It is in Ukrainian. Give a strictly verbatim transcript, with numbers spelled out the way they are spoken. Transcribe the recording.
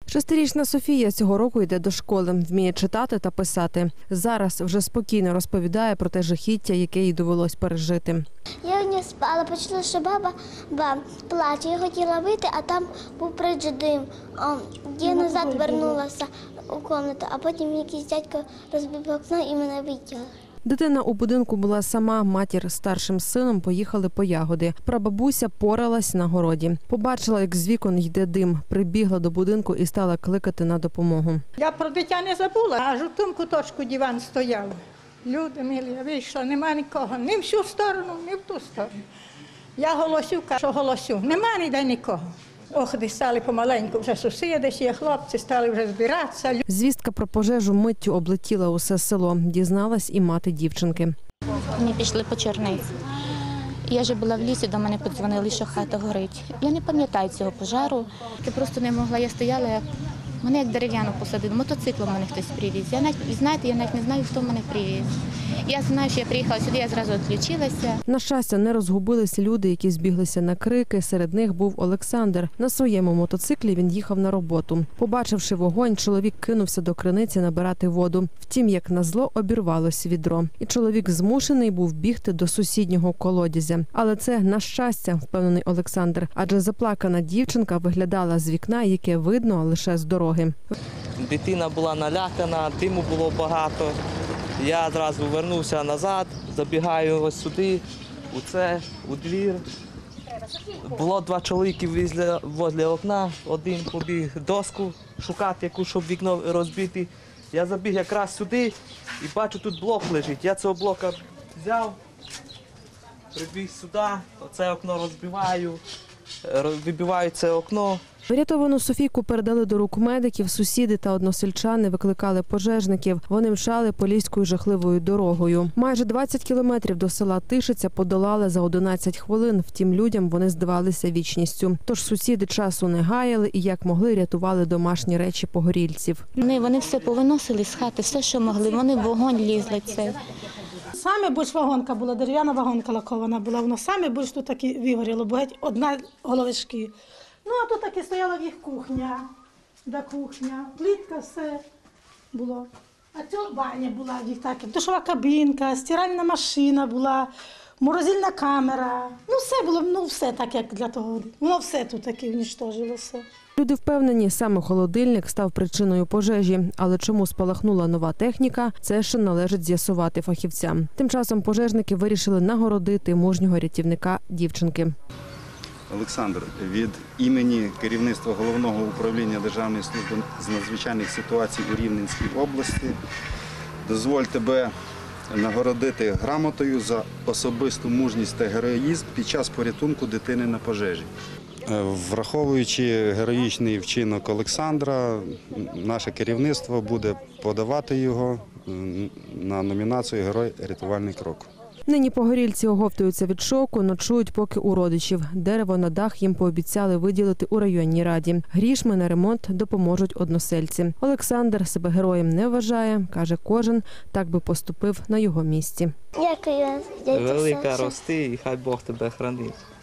Шестирічна Софія цього року йде до школи, вміє читати та писати. Зараз вже спокійно розповідає про те жахіття, яке їй довелось пережити. Я не спала, почула, що баба, баба плаче. Я хотіла вийти, а там був приджидим. Я назад вернулася у кімнату, а потім якийсь дядько розбив окно і мене витягли. Дитина у будинку була сама, матір з старшим сином поїхали по ягоди. Прабабуся поралась на городі. Побачила, як з вікон йде дим, прибігла до будинку і стала кликати на допомогу. Я про дитя не забула, аж у тому куточку диван стояв. Люди милі, я вийшла, нема нікого, ні в цю сторону, ні в ту сторону. Я голосю, кажу, голосю, нема ніде нікого. Ох, де стали помаленьку вже сусіди, ще хлопці стали вже збиратися. Звістка про пожежу миттю облетіла усе село. Дізналась і мати дівчинки. Ми пішли по черниці. Я вже була в лісі, до мене подзвонили, що хата горить. Я не пам'ятаю цього пожару. Я просто не могла, я стояла, як... мене як дерев'яну посадили, мотоциклом мене хтось привіз. Я навіть, знаєте, я навіть не знаю, хто мене привіз. Я знаю, що я приїхала сюди, я зразу відключилася. На щастя, не розгубились люди, які збіглися на крики. Серед них був Олександр. На своєму мотоциклі він їхав на роботу. Побачивши вогонь, чоловік кинувся до криниці набирати воду. Втім, як назло, обірвалось відро. І чоловік змушений був бігти до сусіднього колодязя. Але це на щастя, впевнений Олександр. Адже заплакана дівчинка виглядала з вікна, яке видно лише з дороги. Дитина була налякана, диму було багато. Я одразу вернувся назад, забігаю ось сюди, у це, у двір. Було два чоловіки возле, возле окна, один побіг доску шукати, яку, щоб вікно розбити. Я забіг якраз сюди і бачу, тут блок лежить. Я цього блока взяв, прибіг сюди, оце окно розбиваю, вибиваю це окно. Врятовану Софійку передали до рук медиків, сусіди та односельчани викликали пожежників. Вони мчали поліською жахливою дорогою. Майже двадцять кілометрів до села Тишиця подолали за одинадцять хвилин. Втім, людям вони здавалися вічністю. Тож сусіди часу не гаяли і як могли рятували домашні речі погорільців. Вони, вони все повиносили з хати, все, що могли. Вони в вогонь лізли. Це. Саме більш вагонка була, дерев'яна вагонка лакована була. Воно саме більш тут таки вигоріло, бо геть одна головешки. Ну, а тут таки стояла в їх кухня, да кухня, плитка, все було. А це баня була в їх так, душова кабінка, стиральна машина була, морозильна камера. Ну, все було, ну, все так, як для того. Воно все тут таки уничтожилося. Люди впевнені, саме холодильник став причиною пожежі. Але чому спалахнула нова техніка, це ще належить з'ясувати фахівцям. Тим часом пожежники вирішили нагородити мужнього рятівника дівчинки. Олександр, від імені керівництва Головного управління Державної служби з надзвичайних ситуацій у Рівненській області дозволь тебе нагородити грамотою за особисту мужність та героїзм під час порятунку дитини на пожежі. Враховуючи героїчний вчинок Олександра, наше керівництво буде подавати його на номінацію «Герой рятувальний крок». Нині погорільці оговтуються від шоку, ночують поки у родичів. Дерево на дах їм пообіцяли виділити у районній раді. Грішми на ремонт допоможуть односельці. Олександр себе героєм не вважає. Каже, кожен так би поступив на його місці. Дякую, дядько Саша. Велика рости і хай Бог тебе хранить.